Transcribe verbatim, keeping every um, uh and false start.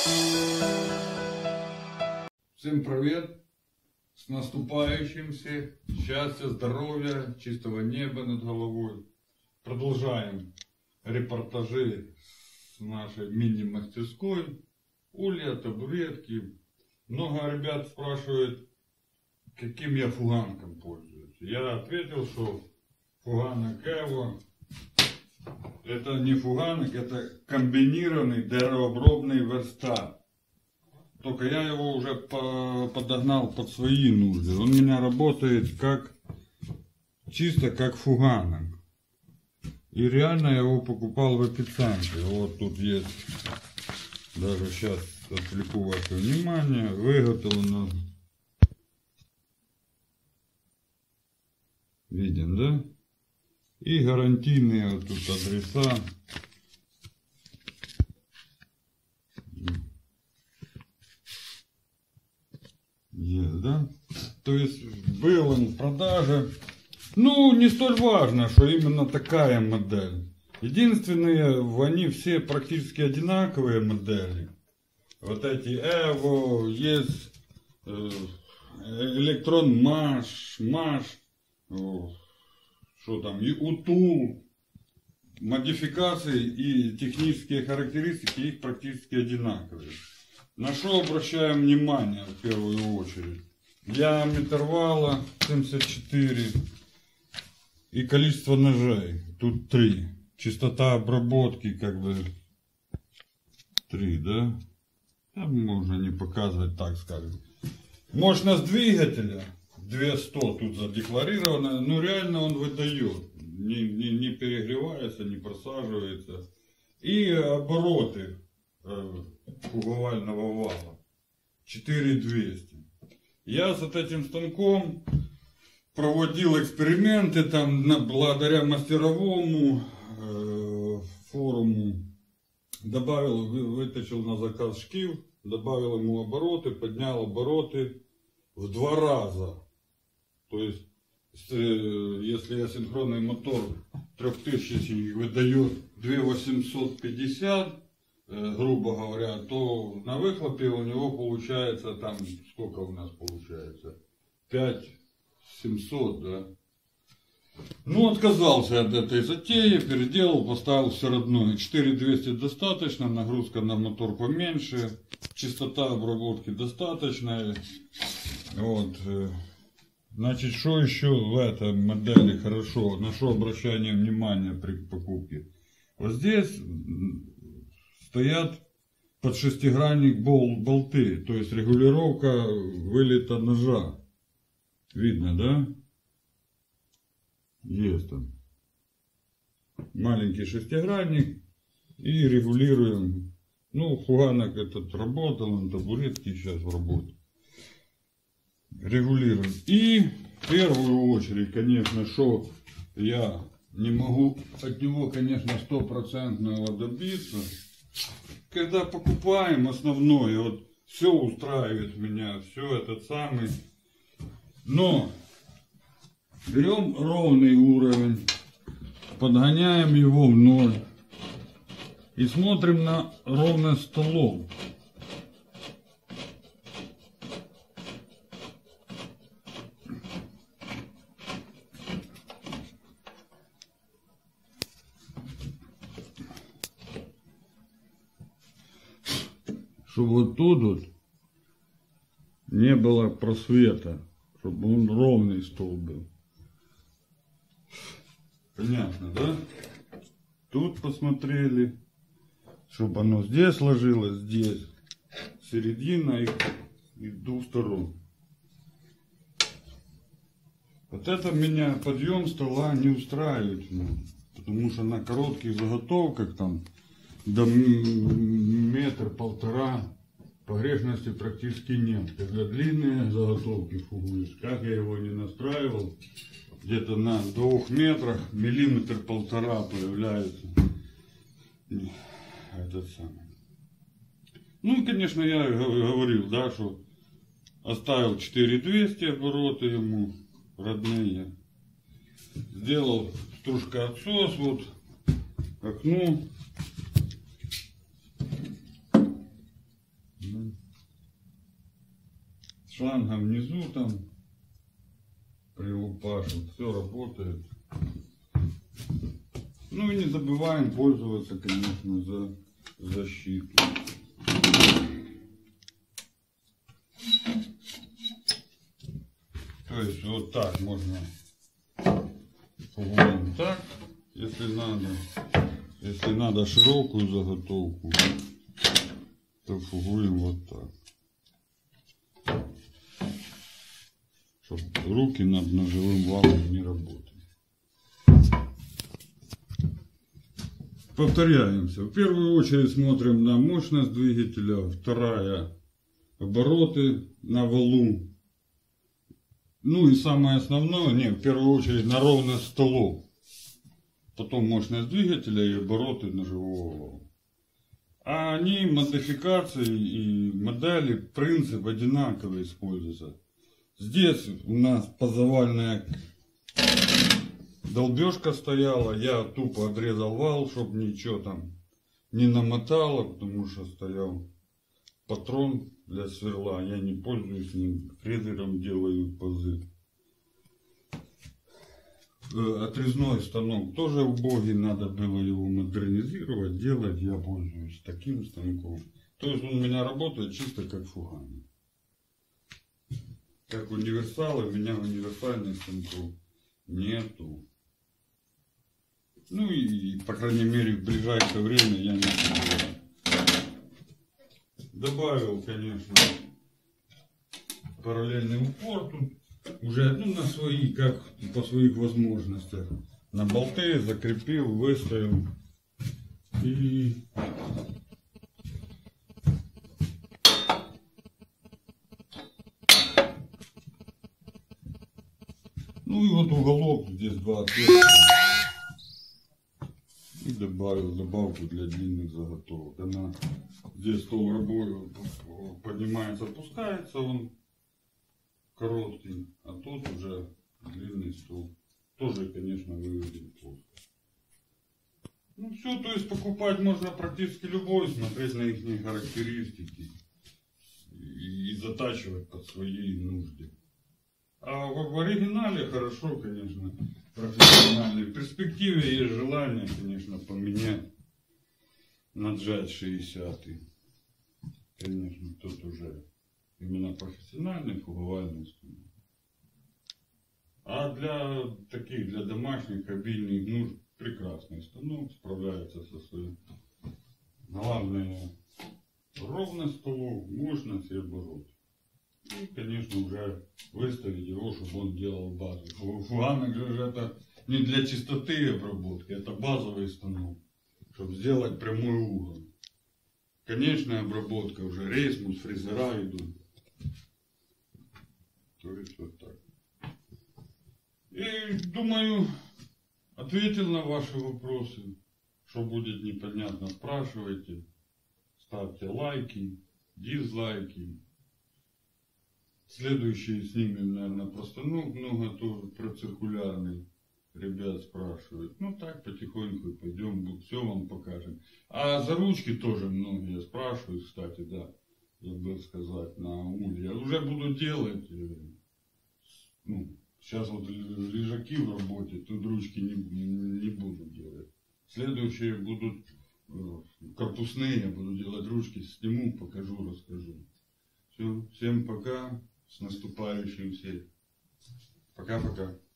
Всем привет! С наступающим всех! Счастья, здоровья, чистого неба над головой. Продолжаем репортажи с нашей мини-мастерской. Улья, табуретки. Много ребят спрашивают, каким я фуганком пользуюсь. Я ответил, что фуганок Эво это не фуганок, это комбинированный деревообробный верстат. Только я его уже подогнал под свои нужды. Он у меня работает как чисто как фуганок. И реально я его покупал в эпицентре. Вот тут есть, даже сейчас отвлеку ваше внимание, выготовлено. Виден, да? И гарантийные вот тут адреса. Есть, да? То есть был он в продаже. Ну, не столь важно, что именно такая модель. Единственное, они все практически одинаковые модели. Вот эти Эво, есть Электрон Маш, Маш, что там, и Утул. Модификации и технические характеристики их практически одинаковые. На что обращаем внимание в первую очередь? Диаметр вала семьдесят четыре и количество ножей. Тут три. Частота обработки как бы три, да? Можно не показывать, так скажем. Мощность двигателя двести тут задекларировано, но реально он выдает. Не, не, не перегревается, не просаживается. И обороты уговального вала четыре двести. Я с этим станком проводил эксперименты там на, благодаря мастеровому э, форуму. Добавил, вытащил на заказ шкив, добавил ему обороты, поднял обороты в два раза. То есть, если я синхронный мотор трехтысячный выдает две тысячи восемьсот пятьдесят, грубо говоря, то на выхлопе у него получается там, сколько у нас получается, пять тысяч семьсот, да. Ну, отказался от этой затеи, переделал, поставил все родное. четыре двести достаточно, нагрузка на мотор поменьше, частота обработки достаточная. Вот. Значит, что еще в этой модели хорошо, на что обращание внимания при покупке? Вот здесь стоят под шестигранник бол, болты, то есть регулировка вылета ножа. Видно, да? Есть там. Маленький шестигранник и регулируем. Ну, фуганок этот работал, он табуретки сейчас в работе. Регулируем. И в первую очередь, конечно, что я не могу от него, конечно, стопроцентного добиться. Когда покупаем основное, вот все устраивает меня, все этот самый. Но берем ровный уровень, подгоняем его в ноль и смотрим на ровность столом. Чтобы вот тут вот не было просвета, чтобы он ровный стол был. Понятно, да? Тут посмотрели, чтобы оно здесь ложилось, здесь, середина и, и двух сторон. Вот это меня подъем стола не устраивает, потому что на коротких заготовках там до метр-полтора погрешности практически нет. Когда длинные заготовки фугуюсь, как я его не настраивал, где-то на двух метрах миллиметр-полтора появляется этот самый. Ну, конечно, я говорил, да, что оставил четыре двести обороты ему родные. Сделал стружкоотсос вот к окну. шланга внизу там прилупашен, все работает. Ну и не забываем пользоваться, конечно, за защиту. То есть вот так можно фугуем так, если надо. Если надо широкую заготовку, то фугуем вот так. Чтобы руки над ножевым валом не работали. Повторяемся. В первую очередь смотрим на мощность двигателя. Вторая — обороты на валу. Ну и самое основное, не, в первую очередь на ровность столов. Потом мощность двигателя и обороты ножевого вала. А они, модификации и модели, принцип одинаково используются. Здесь у нас позавальная долбежка стояла. Я тупо отрезал вал, чтобы ничего там не намотало, потому что стоял патрон для сверла. Я не пользуюсь ним, фрезером делаю пазы. Отрезной станок тоже убогий, надо было его модернизировать, делать. Я пользуюсь таким станком. То есть он у меня работает чисто как фугами. Как универсалы, у меня универсальных станков нету. Ну и, по крайней мере, в ближайшее время я не буду. Добавил, конечно, параллельный упор тут. Уже ну, на свои, как по своих возможностях. На болты закрепил, выставил. И ну и вот уголок, здесь два отверстия. И добавил добавку для длинных заготовок. Она здесь стол рабочий поднимается, опускается он. Короткий, а тут уже длинный стол. Тоже, конечно, выведен плоско. Ну все, то есть покупать можно практически любой, смотреть на их характеристики и, и затачивать под свои нужды. А в, в оригинале хорошо, конечно, профессиональный. В перспективе есть желание, конечно, поменять на джет шестидесятый. Конечно, тут уже именно профессиональный фуговальный станок. А для таких, для домашних, обильных нужд прекрасный станок, справляется со своим. Главное, ровность столов, мощность и оборот. И, конечно, уже выставить его, чтобы он делал базу. Фугамик же это не для чистоты обработки, это базовый станок, чтобы сделать прямой угол. Конечная обработка уже рейсмус, фрезера идут. То есть вот так. И думаю, ответил на ваши вопросы. Что будет непонятно, спрашивайте. Ставьте лайки, дизлайки. Следующие снимем, наверное, просто ну, много тоже про циркулярный. Ребят спрашивают. Ну так потихоньку пойдем, все вам покажем. А за ручки тоже многие спрашивают, кстати, да. Забыл сказать, на улье. Я уже буду делать. Ну, сейчас вот лежаки в работе, тут ручки не, не буду делать. Следующие будут корпусные, я буду делать ручки, сниму, покажу, расскажу. Все, всем пока, с наступающим всех. Пока-пока.